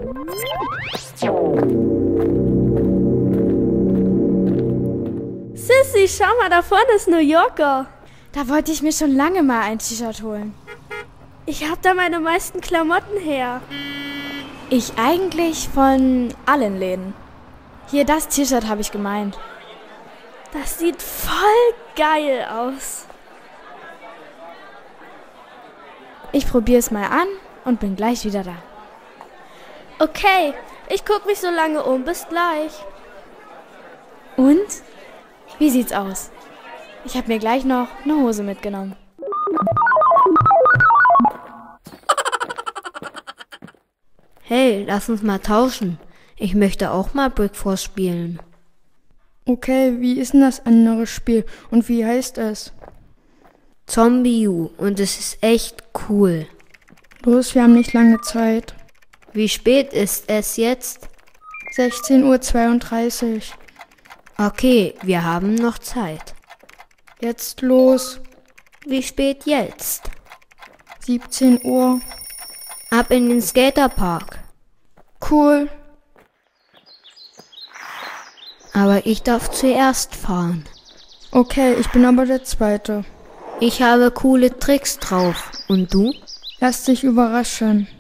Sissy, schau mal, da vorne ist New Yorker. Da wollte ich mir schon lange mal ein T-Shirt holen. Ich hab da meine meisten Klamotten her. Ich eigentlich von allen Läden. Hier, das T-Shirt habe ich gemeint. Das sieht voll geil aus. Ich probiere es mal an und bin gleich wieder da. Okay, ich guck mich so lange um. Bis gleich. Und? Wie sieht's aus? Ich habe mir gleich noch eine Hose mitgenommen. Hey, lass uns mal tauschen. Ich möchte auch mal Brickforce spielen. Okay, wie ist denn das andere Spiel und wie heißt es? Zombie U und es ist echt cool. Los, wir haben nicht lange Zeit. Wie spät ist es jetzt? 16:32 Uhr. Okay, wir haben noch Zeit. Jetzt los. Wie spät jetzt? 17 Uhr. Ab in den Skaterpark. Cool. Aber ich darf zuerst fahren. Okay, ich bin aber der Zweite. Ich habe coole Tricks drauf. Und du? Lass dich überraschen.